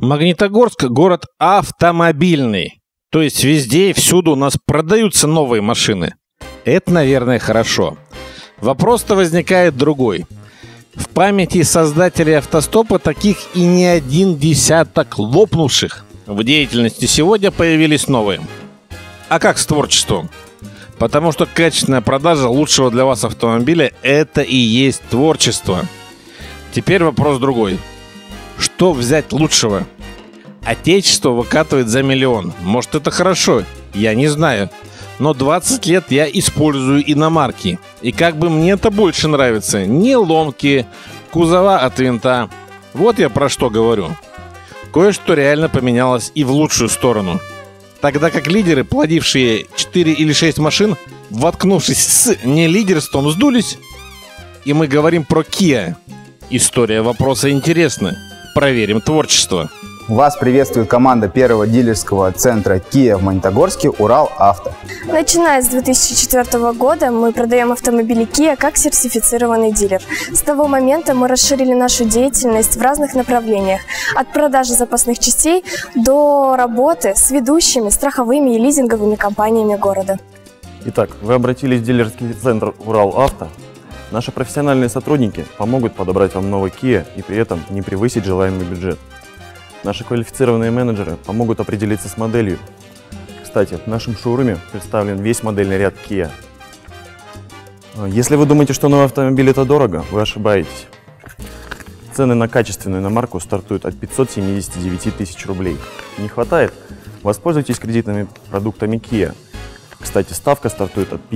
Магнитогорск – город автомобильный. То есть везде и всюду у нас продаются новые машины. Это, наверное, хорошо. Вопрос-то возникает другой. В памяти создателей автостопа таких и не один десяток лопнувших. В деятельности сегодня появились новые. А как с творчеством? Потому что качественная продажа лучшего для вас автомобиля – это и есть творчество. Теперь вопрос другой. Что взять лучшего? Отечество выкатывает за миллион. Может, это хорошо? Я не знаю. Но 20 лет я использую иномарки. И как бы мне это больше нравится. Не ломки, кузова от винта. Вот я про что говорю. Кое-что реально поменялось и в лучшую сторону. Тогда как лидеры, плодившие 4 или 6 машин, воткнувшись с нелидерством, сдулись. И мы говорим про Kia. История вопроса интересна. Проверим творчество. Вас приветствует команда первого дилерского центра Kia в Магнитогорске «Урал Авто». Начиная с 2004 года мы продаем автомобили Kia как сертифицированный дилер. С того момента мы расширили нашу деятельность в разных направлениях. От продажи запасных частей до работы с ведущими страховыми и лизинговыми компаниями города. Итак, вы обратились в дилерский центр «Урал Авто». Наши профессиональные сотрудники помогут подобрать вам новый Kia и при этом не превысить желаемый бюджет. Наши квалифицированные менеджеры помогут определиться с моделью. Кстати, в нашем шоуруме представлен весь модельный ряд Kia. Если вы думаете, что новый автомобиль это дорого, вы ошибаетесь. Цены на качественную иномарку стартуют от 579 тысяч рублей. Не хватает? Воспользуйтесь кредитными продуктами Kia. Кстати, ставка стартует от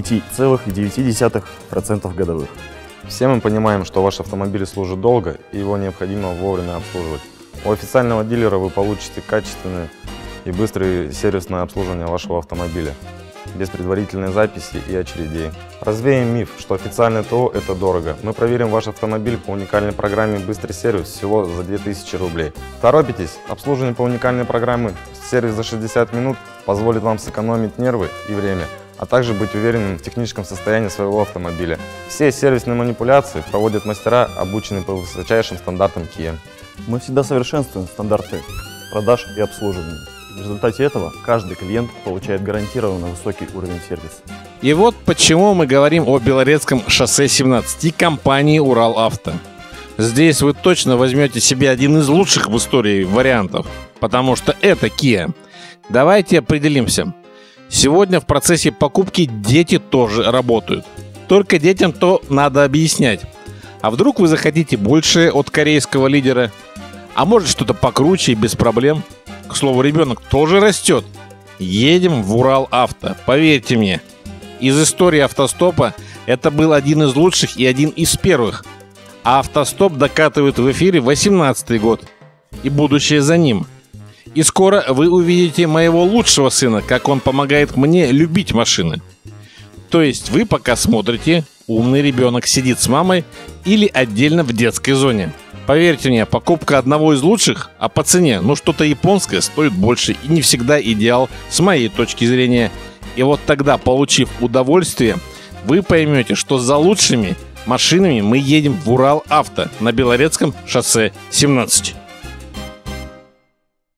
5,9% годовых. Все мы понимаем, что ваш автомобиль служит долго и его необходимо вовремя обслуживать. У официального дилера вы получите качественное и быстрое сервисное обслуживание вашего автомобиля, без предварительной записи и очередей. Развеем миф, что официальное ТО – это дорого. Мы проверим ваш автомобиль по уникальной программе «Быстрый сервис» всего за 2000 рублей. Торопитесь? Обслуживание по уникальной программе «Сервис за 60 минут» позволит вам сэкономить нервы и время, а также быть уверенным в техническом состоянии своего автомобиля. Все сервисные манипуляции проводят мастера, обученные по высочайшим стандартам Kia. Мы всегда совершенствуем стандарты продаж и обслуживания. В результате этого каждый клиент получает гарантированно высокий уровень сервиса. И вот почему мы говорим о Белорецком шоссе 17 и компании «Урал Авто». Здесь вы точно возьмете себе один из лучших в истории вариантов, потому что это Kia. Давайте определимся. Сегодня в процессе покупки дети тоже работают. Только детям то надо объяснять. А вдруг вы захотите больше от корейского лидера? А может что-то покруче и без проблем? К слову, ребенок тоже растет. Едем в Урал Авто, поверьте мне. Из истории автостопа это был один из лучших и один из первых. А автостоп докатывает в эфире 18-й год. И будущее за ним. И скоро вы увидите моего лучшего сына, как он помогает мне любить машины. То есть вы пока смотрите, умный ребенок сидит с мамой или отдельно в детской зоне. Поверьте мне, покупка одного из лучших, а по цене, что-то японское стоит больше и не всегда идеал с моей точки зрения. И вот тогда, получив удовольствие, вы поймете, что за лучшими машинами мы едем в Урал Авто на Белорецком шоссе 17.